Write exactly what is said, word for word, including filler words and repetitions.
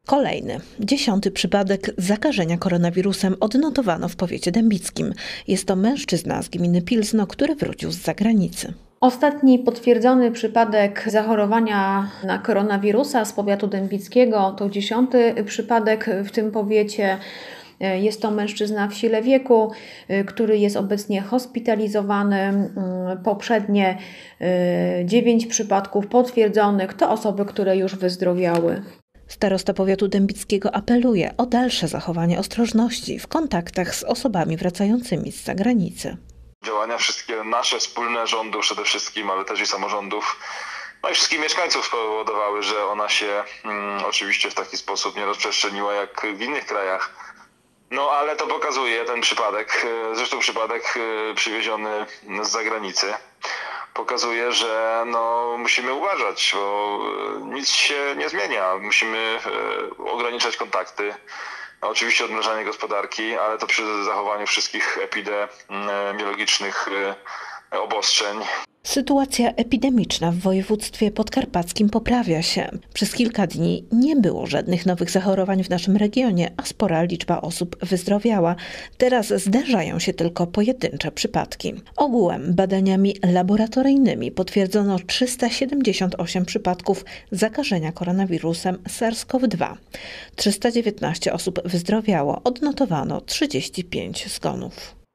Kolejny, dziesiąty przypadek zakażenia koronawirusem odnotowano w powiecie dębickim. Jest to mężczyzna z gminy Pilzno, który wrócił z zagranicy. Ostatni potwierdzony przypadek zachorowania na koronawirusa z powiatu dębickiego to dziesiąty przypadek w tym powiecie. Jest to mężczyzna w sile wieku, który jest obecnie hospitalizowany. Poprzednie dziewięć przypadków potwierdzonych to osoby, które już wyzdrowiały. Starosta powiatu dębickiego apeluje o dalsze zachowanie ostrożności w kontaktach z osobami wracającymi z zagranicy. Działania wszystkie nasze, wspólne, rządu przede wszystkim, ale też i samorządów, no i wszystkich mieszkańców spowodowały, że ona się mm, oczywiście w taki sposób nie rozprzestrzeniła jak w innych krajach. No ale to pokazuje ten przypadek, zresztą przypadek przywieziony z zagranicy, pokazuje, że no, musimy uważać, bo nic się nie zmienia. Musimy ograniczać kontakty. No, oczywiście odmrażanie gospodarki, ale to przy zachowaniu wszystkich epidemiologicznych obostrzeń. Sytuacja epidemiczna w województwie podkarpackim poprawia się. Przez kilka dni nie było żadnych nowych zachorowań w naszym regionie, a spora liczba osób wyzdrowiała. Teraz zdarzają się tylko pojedyncze przypadki. Ogółem badaniami laboratoryjnymi potwierdzono trzysta siedemdziesiąt osiem przypadków zakażenia koronawirusem SARS-CoV dwa. trzysta dziewiętnaście osób wyzdrowiało, odnotowano trzydzieści pięć zgonów.